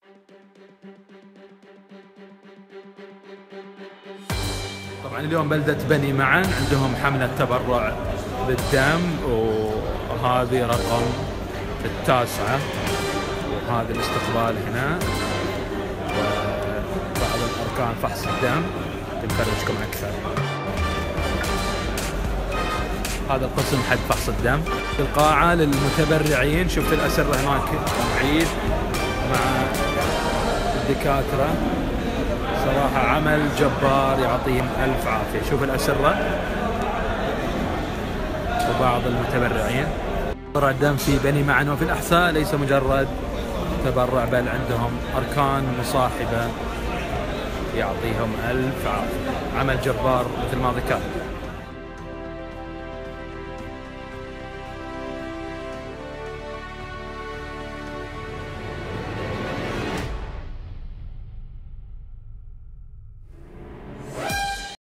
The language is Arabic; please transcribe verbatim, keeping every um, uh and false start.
طبعا اليوم بلدة بني معن عندهم حملة تبرع بالدم، وهذه رقم التاسعة، وهذا الاستقبال هنا وبعض الأركان فحص الدم تنفرجكم أكثر. هذا القسم حق فحص الدم. القاعة للمتبرعين، شفت الأسرة هناك بعيد مع الدكاترة، صراحة عمل جبار يعطيهم ألف عافية. شوف الأسرة وبعض المتبرعين. تبرع الدم في بني معن وفي الأحساء ليس مجرد تبرع، بل عندهم أركان مصاحبة يعطيهم ألف عافية. عمل جبار مثل ما ذكرت.